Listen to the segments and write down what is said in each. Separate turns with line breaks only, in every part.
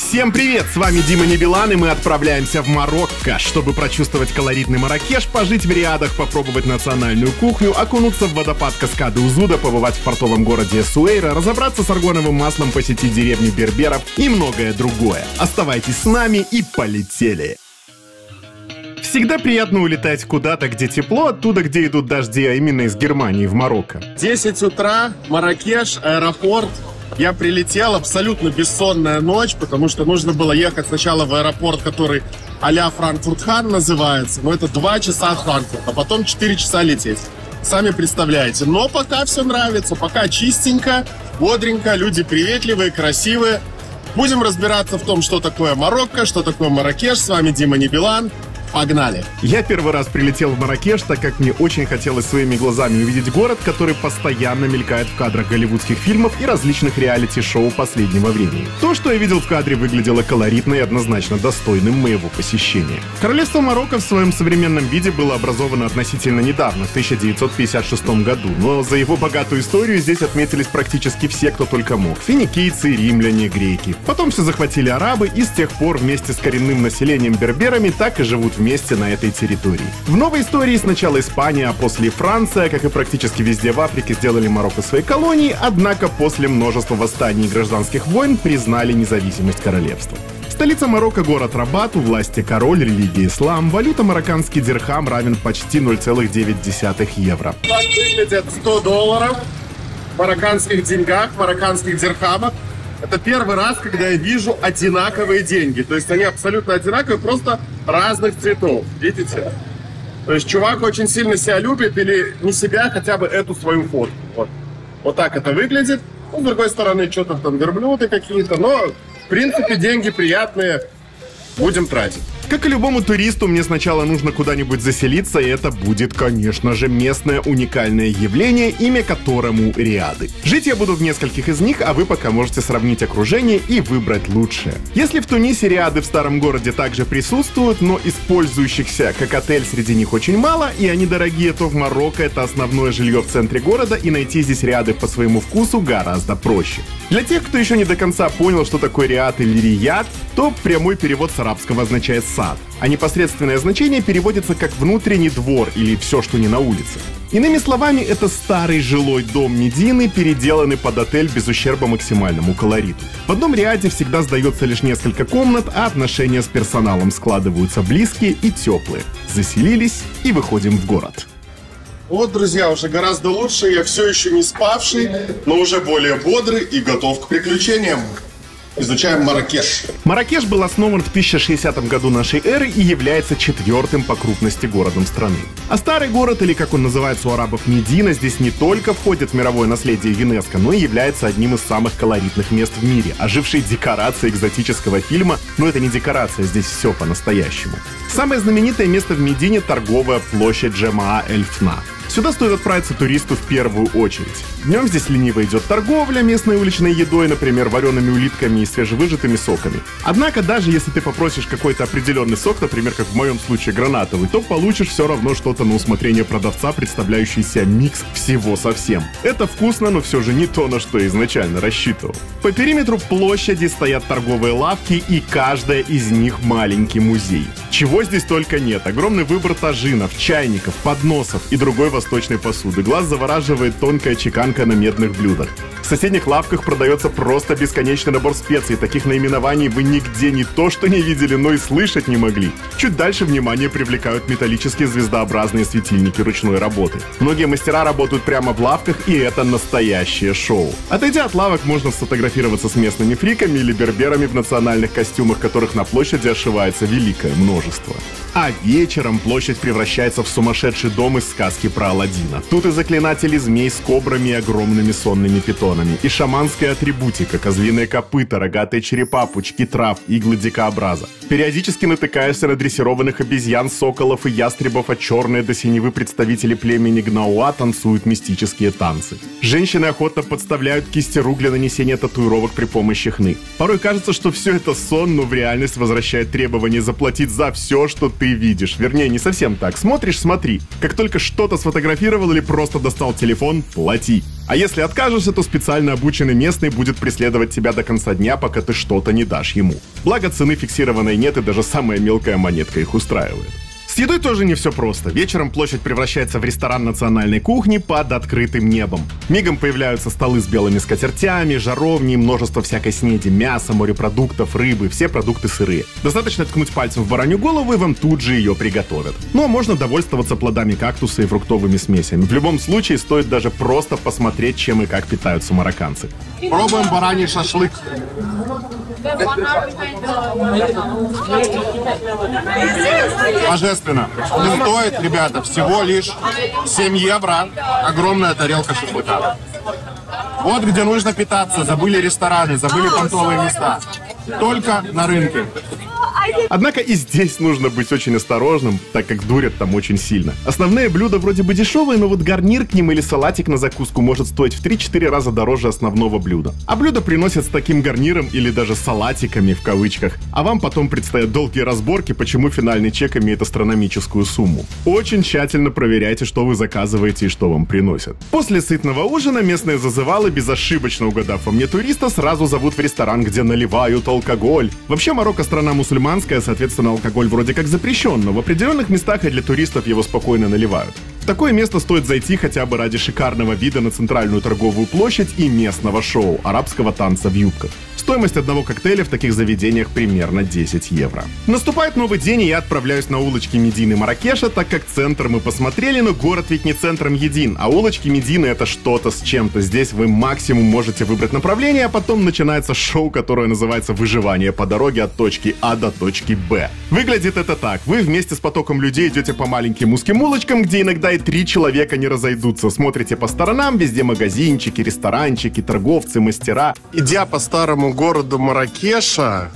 Всем привет! С вами Дима Небелан, и мы отправляемся в Марокко, чтобы прочувствовать колоритный Марракеш, пожить в Риадах, попробовать национальную кухню, окунуться в водопад каскады Узуда, побывать в портовом городе Эссуэйра, разобраться с аргоновым маслом, посетить деревню берберов и многое другое. Оставайтесь с нами и полетели! Всегда приятно улетать куда-то, где тепло, оттуда, где идут дожди, а именно из Германии в Марокко.
10 утра, Марракеш, аэропорт. Я прилетел, абсолютно бессонная ночь, потому что нужно было ехать сначала в аэропорт, который а-ля Франкфурт-Хан называется. Но это 2 часа Франкфурт, а потом 4 часа лететь. Сами представляете. Но пока все нравится, пока чистенько, бодренько, люди приветливые, красивые. Будем разбираться в том, что такое Марокко, что такое Марракеш. С вами Дима Небелан. Погнали!
Я первый раз прилетел в Марракеш, так как мне очень хотелось своими глазами увидеть город, который постоянно мелькает в кадрах голливудских фильмов и различных реалити-шоу последнего времени. То, что я видел в кадре, выглядело колоритно и однозначно достойным моего посещения. Королевство Марокко в своем современном виде было образовано относительно недавно, в 1956 году, но за его богатую историю здесь отметились практически все, кто только мог. Финикийцы, римляне, греки. Потом все захватили арабы, и с тех пор вместе с коренным населением берберами так и живут вместе на этой территории. В новой истории сначала Испания, а после Франция, как и практически везде в Африке, сделали Марокко своей колонией, однако после множества восстаний и гражданских войн признали независимость королевства. Столица Марокко — город Рабат, у власти король, религия ислам, валюта марокканский дирхам равен почти 0,9 евро.
Так выглядят $100 в марокканских деньгах, в марокканских дирхамах. Это первый раз, когда я вижу одинаковые деньги. То есть они абсолютно одинаковые, просто разных цветов. Видите? То есть чувак очень сильно себя любит, или не себя, хотя бы эту свою фотку. Вот так это выглядит. Ну, с другой стороны, что-то там верблюды какие-то. Но, в принципе, деньги приятные. Будем тратить.
Как и любому туристу, мне сначала нужно куда-нибудь заселиться, и это будет, конечно же, местное уникальное явление, имя которому Риады. Жить я буду в нескольких из них, а вы пока можете сравнить окружение и выбрать лучшее. Если в Тунисе Риады в старом городе также присутствуют, но использующихся как отель среди них очень мало, и они дорогие, то в Марокко это основное жилье в центре города, и найти здесь Риады по своему вкусу гораздо проще. Для тех, кто еще не до конца понял, что такое Риад или Рияд, то прямой перевод с арабского означает «сад», а непосредственное значение переводится как «внутренний двор» или «все, что не на улице». Иными словами, это старый жилой дом Медины, переделанный под отель без ущерба максимальному колориту. В одном Риаде всегда сдается лишь несколько комнат, а отношения с персоналом складываются близкие и теплые. Заселились и выходим в город.
Вот, друзья, уже гораздо лучше. Я все еще не спавший, но уже более бодрый и готов к приключениям. Изучаем Марракеш.
Марракеш был основан в 1060 году нашей эры и является 4-м по крупности городом страны. А старый город, или как он называется у арабов Медина, здесь не только входит в мировое наследие ЮНЕСКО, но и является одним из самых колоритных мест в мире, ожившей декорацией экзотического фильма, но это не декорация, здесь все по-настоящему. Самое знаменитое место в Медине — торговая площадь Джамаа-эль-Фна. Сюда стоит отправиться туристу в первую очередь. Днем здесь лениво идет торговля местной уличной едой, например, вареными улитками и свежевыжатыми соками. Однако, даже если ты попросишь какой-то определенный сок, например, как в моем случае гранатовый, то получишь все равно что-то на усмотрение продавца, представляющий себя микс всего совсем. Это вкусно, но все же не то, на что я изначально рассчитывал. По периметру площади стоят торговые лавки, и каждая из них маленький музей. Чего здесь только нет. Огромный выбор тажинов, чайников, подносов и другой восточной посуды. Глаз завораживает тонкая чеканка на медных блюдах. В соседних лавках продается просто бесконечный набор специй. Таких наименований вы нигде не то что не видели, но и слышать не могли. Чуть дальше внимание привлекают металлические звездообразные светильники ручной работы. Многие мастера работают прямо в лавках, и это настоящее шоу. Отойдя от лавок, можно сфотографироваться с местными фриками или берберами в национальных костюмах, которых на площади ошивается великое множество. А вечером площадь превращается в сумасшедший дом из сказки про Аладдина. Тут и заклинатели змей с кобрами и огромными сонными питонами, и шаманская атрибутика, козлиные копыта, рогатые черепа, пучки трав, иглы дикообраза. Периодически натыкаешься на дрессированных обезьян, соколов и ястребов, а черные до синевы представители племени Гнауа танцуют мистические танцы. Женщины охотно подставляют кисти рук для нанесения татуировок при помощи хны. Порой кажется, что все это сон, но в реальность возвращает требование заплатить за все, что ты видишь. Вернее, не совсем так. Смотришь — смотри. Как только что-то сфотографировал или просто достал телефон — плати. А если откажешься, то специально обученный местный будет преследовать тебя до конца дня, пока ты что-то не дашь ему. Благо цены фиксированной нет, и даже самая мелкая монетка их устраивает. С едой тоже не все просто. Вечером площадь превращается в ресторан национальной кухни под открытым небом. Мигом появляются столы с белыми скатертями, жаровни, множество всякой снеди, мяса, морепродуктов, рыбы, все продукты сырые. Достаточно ткнуть пальцем в баранью голову, и вам тут же ее приготовят. Ну а можно довольствоваться плодами кактуса и фруктовыми смесями. В любом случае стоит даже просто посмотреть, чем и как питаются марокканцы.
Пробуем бараний шашлык. Божественно. Не стоит, ребята, всего лишь 7 евро. Огромная тарелка шашлыка. Вот где нужно питаться. Забыли рестораны, забыли понтовые места. Только на рынке.
Однако и здесь нужно быть очень осторожным, так как дурят там очень сильно. Основные блюда вроде бы дешевые, но вот гарнир к ним или салатик на закуску может стоить в 3-4 раза дороже основного блюда. А блюдо приносят с таким гарниром или даже салатиками в кавычках. А вам потом предстоят долгие разборки, почему финальный чек имеет астрономическую сумму. Очень тщательно проверяйте, что вы заказываете и что вам приносят. После сытного ужина местные зазывалы, безошибочно угадав во мне туриста, сразу зовут в ресторан, где наливают алкоголь. Вообще Марокко страна мусульманская, соответственно, алкоголь вроде как запрещен, но в определенных местах и для туристов его спокойно наливают. В такое место стоит зайти хотя бы ради шикарного вида на центральную торговую площадь и местного шоу арабского танца в юбках. Стоимость одного коктейля в таких заведениях примерно 10 евро. Наступает новый день, и я отправляюсь на улочки Медины Маракеша, так как центр мы посмотрели, но город ведь не центром един, а улочки Медины — это что-то с чем-то. Здесь вы максимум можете выбрать направление, а потом начинается шоу, которое называется «Выживание по дороге от точки А до точки Б». Выглядит это так. Вы вместе с потоком людей идете по маленьким узким улочкам, где иногда и 3 человека не разойдутся. Смотрите по сторонам, везде магазинчики, ресторанчики, торговцы, мастера.
Идя по старому городу Маракеша,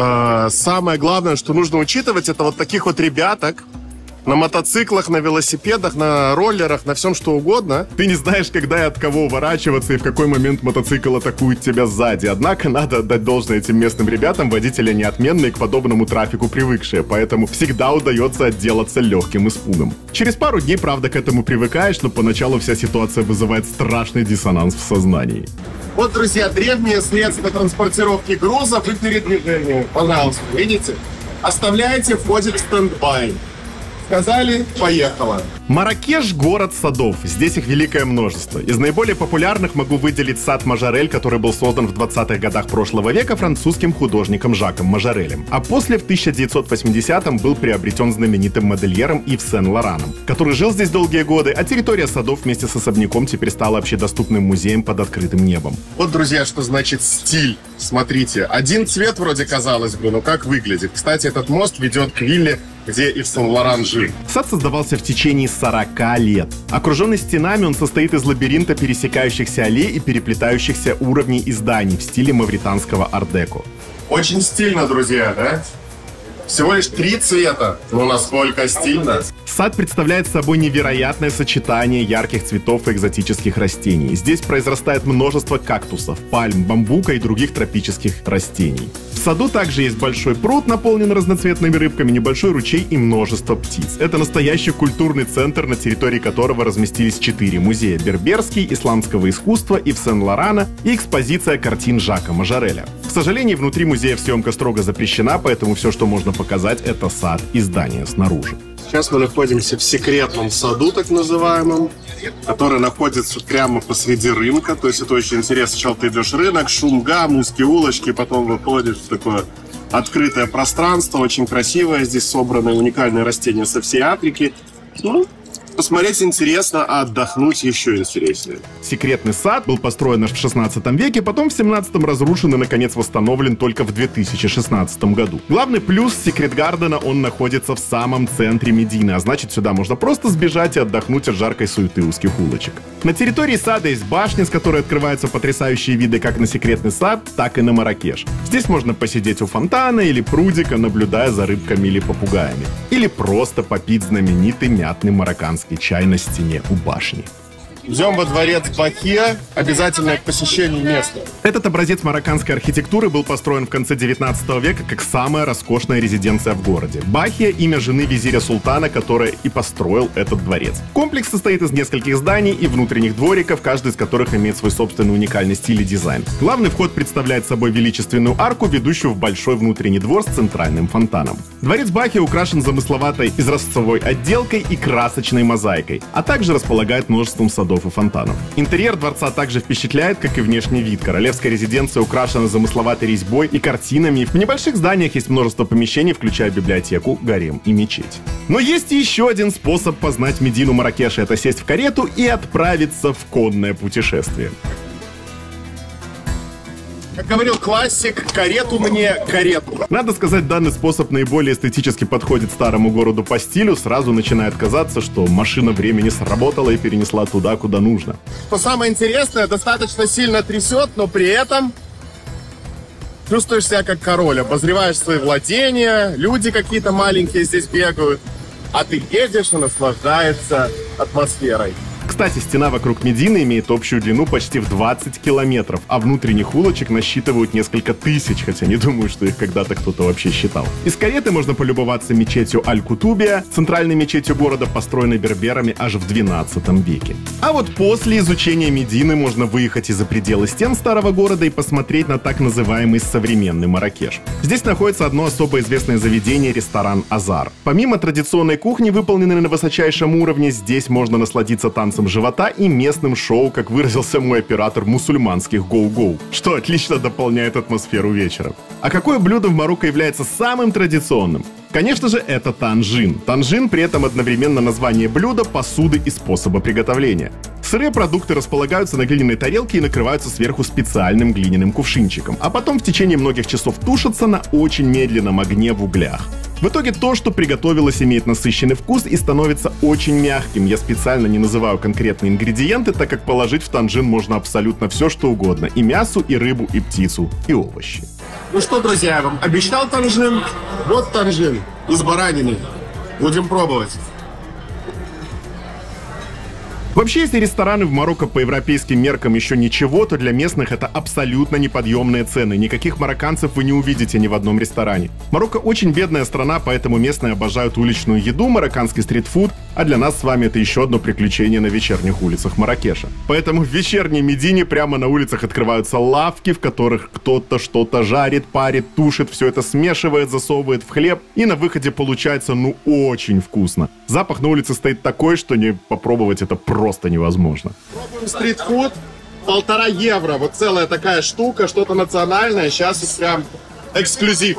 самое главное, что нужно учитывать, это вот таких вот ребяток на мотоциклах, на велосипедах, на роллерах, на всем что угодно.
Ты не знаешь, когда и от кого уворачиваться и в какой момент мотоцикл атакует тебя сзади. Однако надо отдать должное этим местным ребятам, водители неотменные, к подобному трафику привыкшие, поэтому всегда удается отделаться легким испугом. Через пару дней, правда, к этому привыкаешь, но поначалу вся ситуация вызывает страшный диссонанс в сознании.
Вот, друзья, древние средства транспортировки грузов и передвижения. Пожалуйста, видите? Оставляете, входит в стендбай. Сказали, поехала.
Маракеш — город садов. Здесь их великое множество. Из наиболее популярных могу выделить сад Мажорель, который был создан в 20-х годах прошлого века французским художником Жаком Мажорелем. А после, в 1980-м, был приобретен знаменитым модельером Ив Сен-Лораном, который жил здесь долгие годы, а территория садов вместе с особняком теперь стала общедоступным музеем под открытым небом.
Вот, друзья, что значит стиль. Смотрите, один цвет вроде казалось бы, но как выглядит. Кстати, этот мост ведет к вилле, где Ив Сен-Лоран жил.
Сад создавался в течение 40 лет. Окруженный стенами, он состоит из лабиринта пересекающихся аллей и переплетающихся уровней и зданий в стиле мавританского ар-деко.
Очень стильно, друзья, да? Всего лишь 3 цвета. Ну, насколько стильно.
Сад представляет собой невероятное сочетание ярких цветов и экзотических растений. Здесь произрастает множество кактусов, пальм, бамбука и других тропических растений. В саду также есть большой пруд, наполнен разноцветными рыбками, небольшой ручей и множество птиц. Это настоящий культурный центр, на территории которого разместились 4 музея: Берберский, исламского искусства, Ив Сен-Лорана и экспозиция картин Жака Мажореля. К сожалению, внутри музеев съемка строго запрещена, поэтому все, что можно показать, это сад и здание снаружи.
Сейчас мы находимся в секретном саду, так называемом, который находится прямо посреди рынка. То есть это очень интересно. Сначала ты идешь рынок, шум, гам, узкие улочки, потом выходишь в такое открытое пространство, очень красивое. Здесь собраны уникальные растения со всей Африки. Ну, посмотреть интересно, а отдохнуть еще интереснее.
Секретный сад был построен аж в 16 веке, потом в 17-м разрушен и, наконец, восстановлен только в 2016 году. Главный плюс Секрет-Гардена — он находится в самом центре Медины, а значит, сюда можно просто сбежать и отдохнуть от жаркой суеты узких улочек. На территории сада есть башня, с которой открываются потрясающие виды как на секретный сад, так и на Маракеш. Здесь можно посидеть у фонтана или прудика, наблюдая за рыбками или попугаями. Или просто попить знаменитый мятный марокканский чай на стене у башни.
Идем во дворец Бахия. Обязательное к посещению место.
Этот образец марокканской архитектуры был построен в конце 19 века как самая роскошная резиденция в городе. Бахия — имя жены визиря султана, который и построил этот дворец. Комплекс состоит из нескольких зданий и внутренних двориков, каждый из которых имеет свой собственный уникальный стиль и дизайн. Главный вход представляет собой величественную арку, ведущую в большой внутренний двор с центральным фонтаном. Дворец Бахия украшен замысловатой изразцовой отделкой и красочной мозаикой, а также располагает множеством садов и фонтанов. Интерьер дворца также впечатляет, как и внешний вид. Королевская резиденция украшена замысловатой резьбой и картинами. В небольших зданиях есть множество помещений, включая библиотеку, гарем и мечеть. Но есть еще один способ познать Медину Марракеша — это сесть в карету и отправиться в конное путешествие.
Как говорил классик, карету мне, карету.
Надо сказать, данный способ наиболее эстетически подходит старому городу по стилю. Сразу начинает казаться, что машина времени сработала и перенесла туда, куда нужно.
Что самое интересное, достаточно сильно трясет, но при этом чувствуешь себя как король. Обозреваешь свои владения, люди какие-то маленькие здесь бегают, а ты едешь и наслаждаешься атмосферой.
Кстати, стена вокруг Медины имеет общую длину почти в 20 километров, а внутренних улочек насчитывают несколько тысяч, хотя не думаю, что их когда-то кто-то вообще считал. Из кареты можно полюбоваться мечетью Аль-Кутубия, центральной мечетью города, построенной берберами аж в 12 веке. А вот после изучения Медины можно выехать из-за пределы стен старого города и посмотреть на так называемый современный Марракеш. Здесь находится одно особо известное заведение — ресторан «Азар». Помимо традиционной кухни, выполненной на высочайшем уровне, здесь можно насладиться танцем живота и местным шоу, как выразился мой оператор, мусульманских гоу-гоу, что отлично дополняет атмосферу вечера. А какое блюдо в Марокко является самым традиционным? Конечно же, это танжин. Танжин при этом одновременно название блюда, посуды и способа приготовления. Сырые продукты располагаются на глиняной тарелке и накрываются сверху специальным глиняным кувшинчиком, а потом в течение многих часов тушатся на очень медленном огне в углях. В итоге то, что приготовилось, имеет насыщенный вкус и становится очень мягким. Я специально не называю конкретные ингредиенты, так как положить в танжин можно абсолютно все, что угодно. И мясо, и рыбу, и птицу, и овощи.
Ну что, друзья, я вам обещал танжин. Вот танжин из баранины. Будем пробовать.
Вообще, если рестораны в Марокко по европейским меркам еще ничего, то для местных это абсолютно неподъемные цены. Никаких марокканцев вы не увидите ни в одном ресторане. Марокко очень бедная страна, поэтому местные обожают уличную еду, марокканский стритфуд, а для нас с вами это еще одно приключение на вечерних улицах Марракеша. Поэтому в вечерней Медине прямо на улицах открываются лавки, в которых кто-то что-то жарит, парит, тушит, все это смешивает, засовывает в хлеб, и на выходе получается ну очень вкусно. Запах на улице стоит такой, что не попробовать это просто невозможно.
Пробуем стритфуд. 1,5 евро. Вот целая такая штука, что-то национальное. Сейчас прям эксклюзив.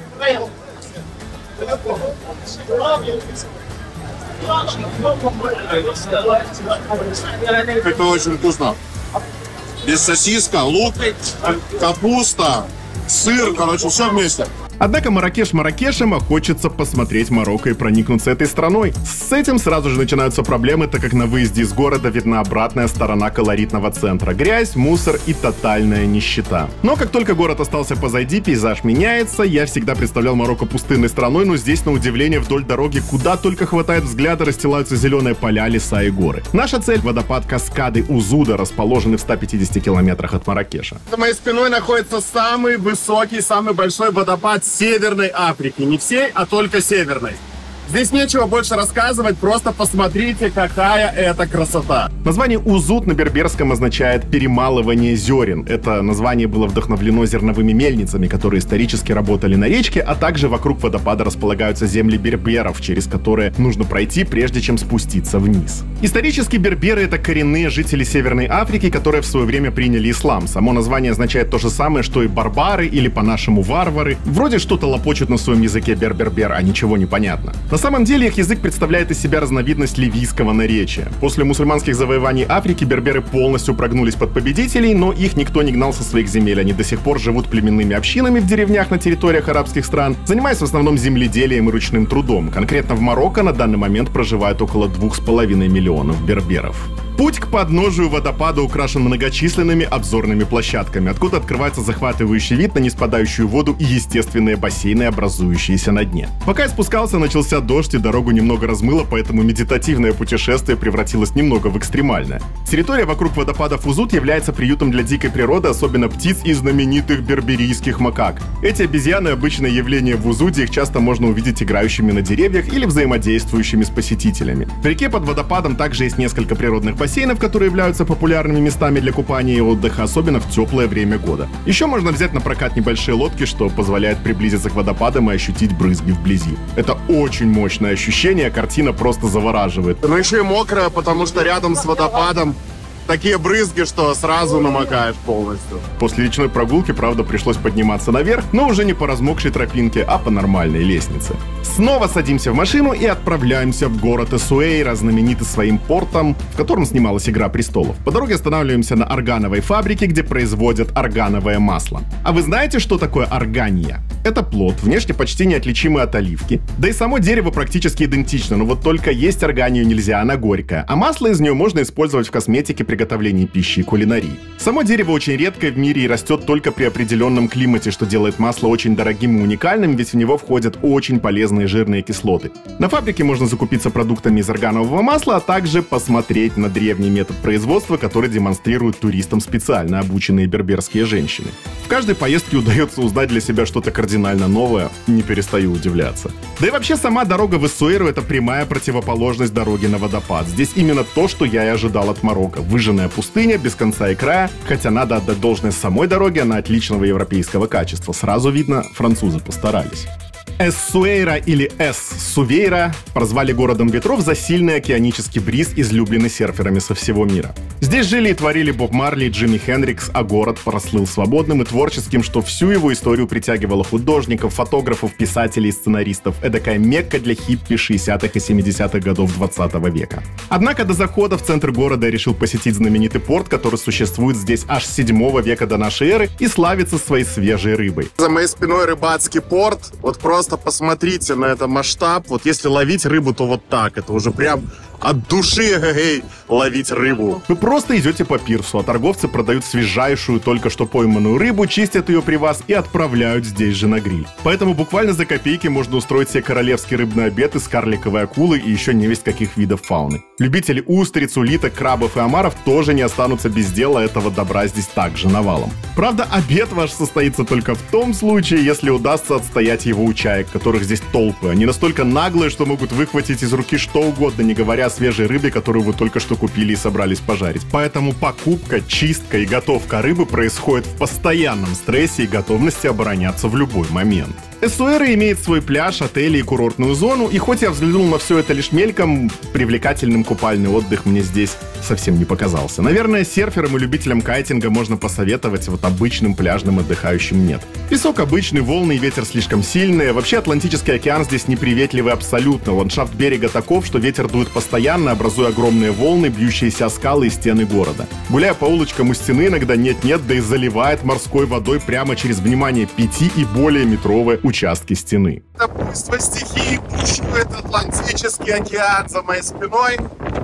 Это очень вкусно. Без сосиска, лук, капуста, сыр, короче, все вместе.
Однако Марракеш Марракешем, а хочется посмотреть Марокко и проникнуться этой страной. С этим сразу же начинаются проблемы, так как на выезде из города видна обратная сторона колоритного центра. Грязь, мусор и тотальная нищета. Но как только город остался позади, пейзаж меняется. Я всегда представлял Марокко пустынной страной, но здесь, на удивление, вдоль дороги, куда только хватает взгляда, расстилаются зеленые поля, леса и горы. Наша цель — водопад Каскады Узуда, расположенный в 150 километрах от Марракеша.
За моей спиной находится самый высокий, самый большой водопад Северной Африки. Не всей, а только северной. Здесь нечего больше рассказывать, просто посмотрите, какая это красота.
Название «Узуд» на берберском означает «перемалывание зерен». Это название было вдохновлено зерновыми мельницами, которые исторически работали на речке, а также вокруг водопада располагаются земли берберов, через которые нужно пройти, прежде чем спуститься вниз. Исторически берберы — это коренные жители Северной Африки, которые в свое время приняли ислам. Само название означает то же самое, что и барбары или по-нашему варвары. Вроде что-то лопочут на своем языке бербер-бер, а ничего не понятно. На самом деле их язык представляет из себя разновидность ливийского наречия. После мусульманских завоеваний Африки берберы полностью прогнулись под победителей, но их никто не гнал со своих земель. Они до сих пор живут племенными общинами в деревнях на территориях арабских стран, занимаясь в основном земледелием и ручным трудом. Конкретно в Марокко на данный момент проживает около 2,5 миллионов берберов. Путь к подножию водопада украшен многочисленными обзорными площадками, откуда открывается захватывающий вид на неспадающую воду и естественные бассейны, образующиеся на дне. Пока я спускался, начался дождь и дорогу немного размыло, поэтому медитативное путешествие превратилось немного в экстремальное. Территория вокруг водопада Фузут является приютом для дикой природы, особенно птиц и знаменитых берберийских макак. Эти обезьяны — обычное явление в Узуде, их часто можно увидеть играющими на деревьях или взаимодействующими с посетителями. В реке под водопадом также есть несколько природных бассейнов, которые являются популярными местами для купания и отдыха, особенно в теплое время года. Еще можно взять на прокат небольшие лодки, что позволяет приблизиться к водопадам и ощутить брызги вблизи. Это очень мощное ощущение, картина просто завораживает.
Ну еще и мокрая, потому что рядом с водопадом такие брызги, что сразу намокаешь полностью.
После речной прогулки, правда, пришлось подниматься наверх, но уже не по размокшей тропинке, а по нормальной лестнице. Снова садимся в машину и отправляемся в город Эсуэйра, знаменитый своим портом, в котором снималась «Игра престолов». По дороге останавливаемся на органовой фабрике, где производят органовое масло. А вы знаете, что такое органия? Это плод, внешне почти неотличимый от оливки. Да и само дерево практически идентично, но вот только есть органию нельзя, она горькая. А масло из нее можно использовать в косметике, приготовлении пищи и кулинарии. Само дерево очень редкое в мире и растет только при определенном климате, что делает масло очень дорогим и уникальным, ведь в него входят очень полезные жирные кислоты. На фабрике можно закупиться продуктами из органового масла, а также посмотреть на древний метод производства, который демонстрируют туристам специально обученные берберские женщины. В каждой поездке удается узнать для себя что-то кардинально новое, не перестаю удивляться. Да и вообще сама дорога в Эсуэйру — это прямая противоположность дороги на водопад. Здесь именно то, что я и ожидал от Марокко. Выжженная пустыня, без конца и края, хотя надо отдать должное самой дороге, она отличного европейского качества. Сразу видно, французы постарались. Эссуэйра или Эс-Сувейра прозвали городом ветров за сильный океанический бриз, излюбленный серферами со всего мира. Здесь жили и творили Боб Марли и Джимми Хендрикс, а город прослыл свободным и творческим, что всю его историю притягивало художников, фотографов, писателей и сценаристов. Эдакая мекка для хиппи 60-х и 70-х годов 20 века. Однако до захода в центр города я решил посетить знаменитый порт, который существует здесь аж с 7 века до нашей эры и славится своей свежей рыбой.
За моей спиной рыбацкий порт. Вот просто посмотрите на этот масштаб. Вот если ловить рыбу, то вот так. Это уже прям от души ловить рыбу.
Вы просто идете по пирсу, а торговцы продают свежайшую, только что пойманную рыбу, чистят ее при вас и отправляют здесь же на гриль. Поэтому буквально за копейки можно устроить себе королевский рыбный обед из карликовой акулы и еще невесть каких видов фауны. Любители устриц, улиток, крабов и омаров тоже не останутся без дела, этого добра здесь также навалом. Правда, обед ваш состоится только в том случае, если удастся отстоять его у чаек, которых здесь толпы. Они настолько наглые, что могут выхватить из руки что угодно, не говоря о свежей рыбе, которую вы только что купили и собрались пожарить. Поэтому покупка, чистка и готовка рыбы происходит в постоянном стрессе и готовности обороняться в любой момент. Эсуэйра имеет свой пляж, отели и курортную зону, и хоть я взглянул на все это лишь мельком, привлекательным купальный отдых мне здесь совсем не показался. Наверное, серферам и любителям кайтинга можно посоветовать, вот обычным пляжным отдыхающим нет. Песок обычный, волны и ветер слишком сильные. Вообще Атлантический океан здесь неприветливый абсолютно. Ландшафт берега таков, что ветер дует постоянно, образуя огромные волны, бьющиеся о скалы и стены города. Гуляя по улочкам у стены, иногда нет-нет, да и заливает морской водой прямо через, внимание, 5 и более метровые участки стены.
Это буйство стихии бушует Атлантический океан за моей спиной.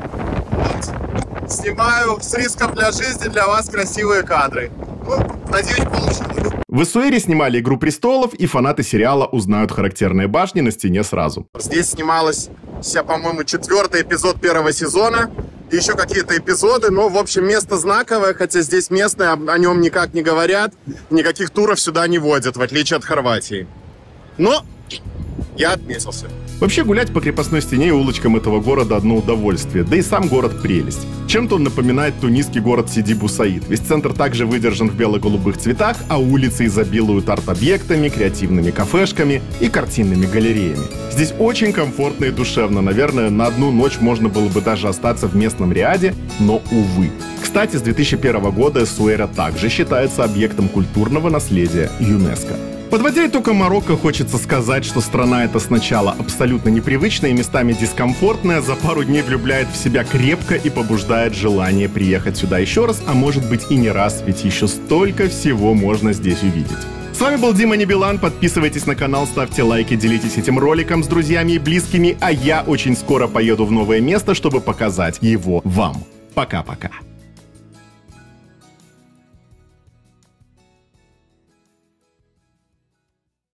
Вот. Снимаю с риском для жизни для вас красивые кадры. Ну, надеюсь, получилось.
В Эсуэйре снимали «Игру престолов», и фанаты сериала узнают характерные башни на стене сразу.
Здесь снималось, по-моему, 4-й эпизод 1-го сезона. И еще какие-то эпизоды, но, в общем, место знаковое, хотя здесь местные о нем никак не говорят, никаких туров сюда не водят, в отличие от Хорватии. Но я отметился.
Вообще гулять по крепостной стене и улочкам этого города одно удовольствие, да и сам город прелесть. Чем-то он напоминает тунисский город Сиди Бу Саид. Весь центр также выдержан в бело-голубых цветах, а улицы изобилуют арт-объектами, креативными кафешками и картинными галереями. Здесь очень комфортно и душевно, наверное, на одну ночь можно было бы даже остаться в местном Риаде, но увы. Кстати, с 2001 года Эсуэйра также считается объектом культурного наследия ЮНЕСКО. Подводя итог Марокко, хочется сказать, что страна эта сначала абсолютно непривычная и местами дискомфортная, за пару дней влюбляет в себя крепко и побуждает желание приехать сюда еще раз, а может быть и не раз, ведь еще столько всего можно здесь увидеть. С вами был Дима Небилан, подписывайтесь на канал, ставьте лайки, делитесь этим роликом с друзьями и близкими, а я очень скоро поеду в новое место, чтобы показать его вам. Пока-пока.